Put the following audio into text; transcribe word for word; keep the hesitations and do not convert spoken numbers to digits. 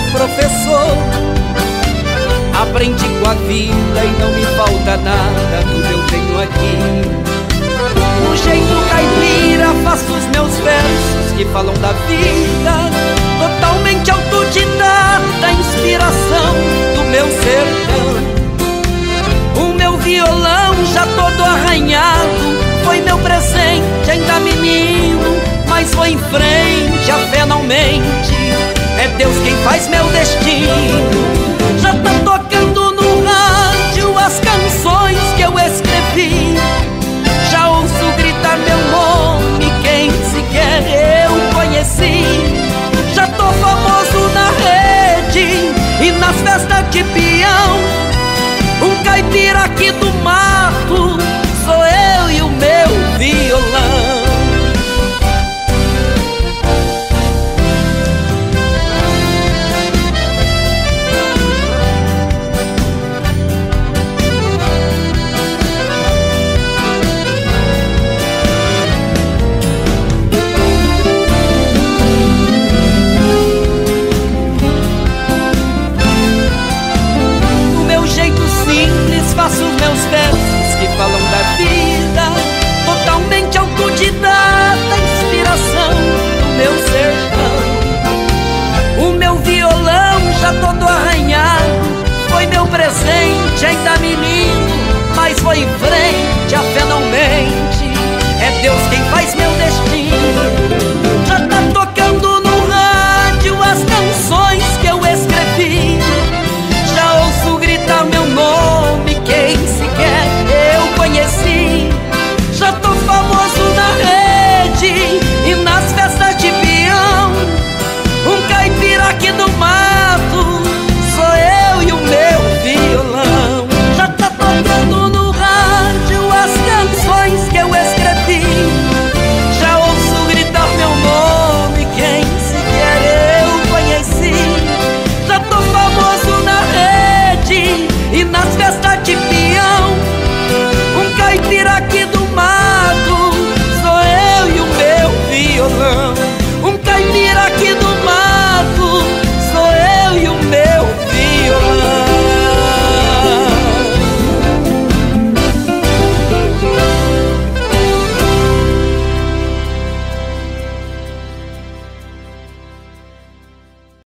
professor. Aprendi com a vida e não me falta nada, tudo eu tenho aqui. No jeito caipira faço os meus versos que falam da vida, totalmente autodidata, inspiração do meu sertão. O meu violão já todo arranhado foi meu presente, ainda menino, mas vou em frente, a fé não mente. É Deus quem faz meu destino. Já tá tocando no rádio as canções que eu escrevi. Já ouço gritar meu nome, quem sequer eu conheci. Já tô famoso na rede e nas festas de peão. Um caipira aqui do mato sou eu e o meu violão. Faço os meus versos que falam da vida, totalmente autodidata, inspiração do meu sertão. O meu violão já todo arranhado foi meu presente, ainda menino, mas foi em frente, a fé não mente. É Deus quem faz meu